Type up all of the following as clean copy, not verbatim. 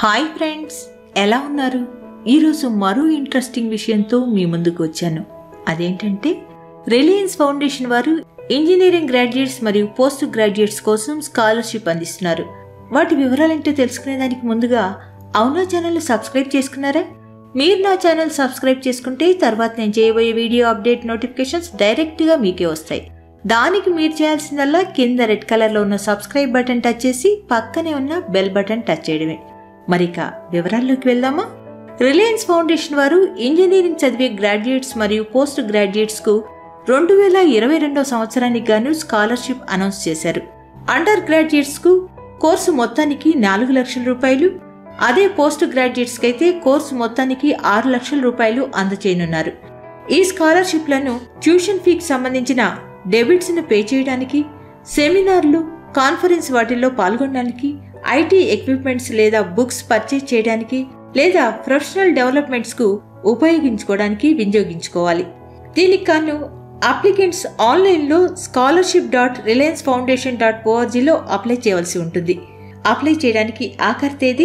Hi friends, ఎలా ఉన్నారు? ఈరోజు మరో ఇంట్రెస్టింగ్ విషయంతో మీ ముందుకు వచ్చాను. అదేంటంటే రిలయన్స్ ఫౌండేషన్ వారు ఇంజనీరింగ్ గ్రాడ్యుయేట్స్ మరియు పోస్ట్ గ్రాడ్యుయేట్స్ కోసం స్కాలర్షిప్ అందిస్తున్నారు. వాటి వివరాలేంటో తెలుసుకునేదానికి ముందుగా అవునా ఛానల్ సబ్స్క్రైబ్ చేసుకున్నారా? మీరు నా ఛానల్ సబ్స్క్రైబ్ చేసుకుంటే తర్వాత నేను చేయబోయే వీడియో అప్డేట్ నోటిఫికేషన్స్ డైరెక్ట్గా మీకే వస్తాయి. దానికి మీరు చేయాల్సిందల్లా కింద రెడ్ కలర్లో ఉన్న సబ్స్క్రైబ్ బటన్ టచ్ చేసి పక్కనే ఉన్న బెల్ బటన్ టచ్ చేయడమే. మరిక వివరాల్లోకి వెళ్దామా? రిలయన్స్ ఫౌండేషన్ వారు ఇంజనీరింగ్ చదివే గ్రాడ్యుయేట్స్ మరియు పోస్ట్ గ్రాడ్యుయేట్స్కు 2022 సంవత్సరానికి గాను స్కాలర్షిప్ అనౌన్స్ చేశారు. అండర్ గ్రాడ్యుయేట్స్కు కోర్సు మొత్తానికి 4 లక్షల రూపాయలు, అదే పోస్ట్ గ్రాడ్యుయేట్స్కి అయితే కోర్సు మొత్తానికి 6 లక్షల రూపాయలు అందచేయనున్నారు. ఈ స్కాలర్షిప్లను ట్యూషన్ ఫీకి సంబంధించిన డెబిట్స్ను పే చేయడానికి, సెమినార్లు, కాన్ఫరెన్స్ వాటిల్లో పాల్గొనడానికి, ఐటీ ఎక్విప్మెంట్స్ లేదా బుక్స్ పర్చేజ్ చేయడానికి లేదా ప్రొఫెషనల్ డెవలప్మెంట్స్కు ఉపయోగించుకోవడానికి వినియోగించుకోవాలి. దీనికి కాను అప్లికెంట్స్ ఆన్లైన్లో scholarship.reliancefoundation.orgలో అప్లై చేయవలసి ఉంటుంది. అప్లై చేయడానికి ఆఖరి తేదీ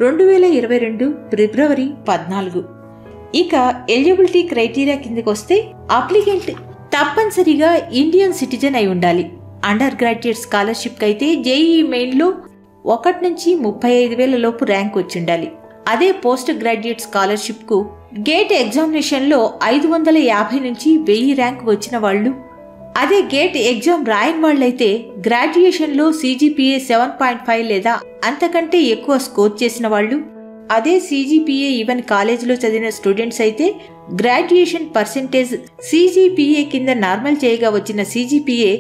2022 ఫిబ్రవరి 14. ఇక ఎలిజిబిలిటీ క్రైటీరియా కిందకి వస్తే అప్లికెంట్ తప్పనిసరిగా ఇండియన్ సిటిజన్ అయి ఉండాలి. అండర్ గ్రాడ్యుయేట్ స్కాలర్షిప్కి అయితే జేఈఈ మెయిన్లో 1 నుంచి 35,000 లోపు ర్యాంక్ వచ్చి ఉండాలి. అదే పోస్ట్ గ్రాడ్యుయేట్ స్కాలర్షిప్కు గేట్ ఎగ్జామినేషన్లో 550 నుంచి 1000 ర్యాంక్ వచ్చిన వాళ్ళు, అదే గేట్ ఎగ్జామ్ రాయని వాళ్ళైతే గ్రాడ్యుయేషన్లో CGPA 7.5 లేదా అంతకంటే ఎక్కువ స్కోర్ చేసిన వాళ్ళు, అదే CGPA ఈవెన్ కాలేజీలో చదివిన స్టూడెంట్స్ అయితే గ్రాడ్యుయేషన్ పర్సెంటేజ్ CGPA కింద నార్మల్ చేయగా వచ్చిన CGPA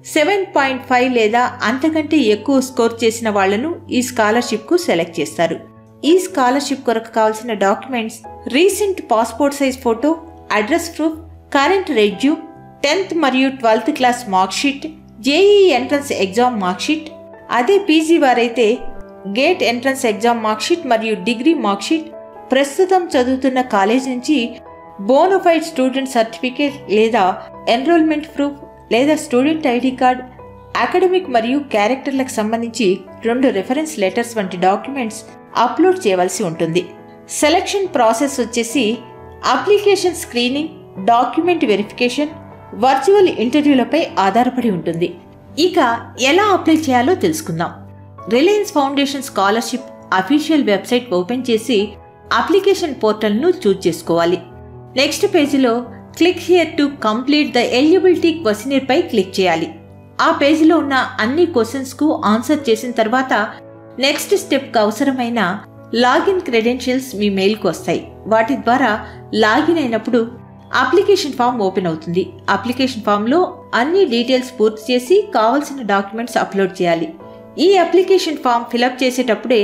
7.5 లేదా అంతకంటే ఎక్కువ స్కోర్ చేసిన వాళ్లను ఈ స్కాలర్షిప్కు సెలెక్ట్ చేస్తారు. ఈ స్కాలర్షిప్ కొరకు కావాల్సిన documents recent passport size photo, address proof, current resume, 10th మరియు 12th class marksheet, JEE entrance exam marksheet, అదే పీజీ వారైతే గేట్ ఎంట్రన్స్ ఎగ్జామ్ మార్క్షీట్ మరియు డిగ్రీ మార్క్షీట్, ప్రస్తుతం చదువుతున్న కాలేజ్ నుంచి బోనఫైడ్ స్టూడెంట్ సర్టిఫికేట్ లేదా ఎన్రోల్మెంట్ ప్రూఫ్ లేదా స్టూడెంట్ ఐడి కార్డ్, అకాడమిక్ మరియు క్యారెక్టర్లకు సంబంధించి 2 రెఫరెన్స్ లెటర్స్ వంటి డాక్యుమెంట్స్ అప్లోడ్ చేయవలసి ఉంటుంది. సెలక్షన్ ప్రాసెస్ వచ్చేసి application screening, document verification, virtual ఇంటర్వ్యూలపై ఆధారపడి ఉంటుంది. ఇక ఎలా అప్లై చేయాలో తెలుసుకుందాం. Reliance Foundation scholarship official website open చేసి అప్లికేషన్ పోర్టల్ను చూజ్ చేసుకోవాలి. నెక్స్ట్ పేజీలో click here to complete the eligibility questionnaire పై క్లిక్ చేయాలి. ఆ పేజీలో ఉన్న అన్ని క్వశ్చన్స్కు ఆన్సర్ చేసిన తర్వాత నెక్స్ట్ స్టెప్కి అవసరమైన లాగిన్ క్రెడెన్షియల్స్ మీ మెయిల్కి వస్తాయి. వాటి ద్వారా లాగిన్ అయినప్పుడు అప్లికేషన్ ఫామ్ ఓపెన్ అవుతుంది. అప్లికేషన్ ఫామ్లో అన్ని డీటెయిల్స్ పూర్తి చేసి కావాల్సిన డాక్యుమెంట్స్ అప్లోడ్ చేయాలి. ఈ అప్లికేషన్ ఫామ్ ఫిలప్ చేసేటప్పుడే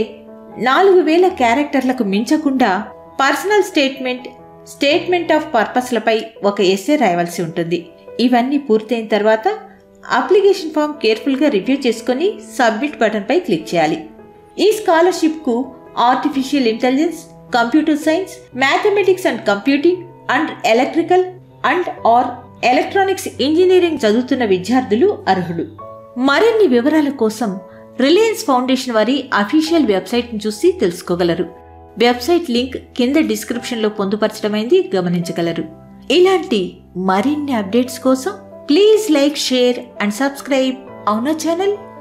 4000 క్యారెక్టర్లకు మించకుండా పర్సనల్ స్టేట్మెంట్ ఆఫ్ పర్పస్లపై ఒక ఎస్సే రాయవలసి ఉంటుంది. ఇవన్నీ పూర్తయిన తర్వాత అప్లికేషన్ ఫామ్ కేర్ఫుల్గా రివ్యూ చేసుకుని సబ్మిట్ బటన్పై క్లిక్ చేయాలి. ఈ స్కాలర్షిప్కు artificial intelligence, computer science, mathematics and computing and electrical and or electronics engineering చదువుతున్న విద్యార్థులు అర్హులు. మరిన్ని వివరాల కోసం రిలయన్స్ ఫౌండేషన్ వారి అఫీషియల్ వెబ్సైట్ను చూసి తెలుసుకోగలరు. వెబ్సైట్ లింక్ కింద డిస్క్రిప్షన్లో పొందుపరచడమైంది, గమనించగలరు. ఇలాంటి మరిన్ని అప్డేట్స్ కోసం please like, share and subscribe అవునా ఛానల్.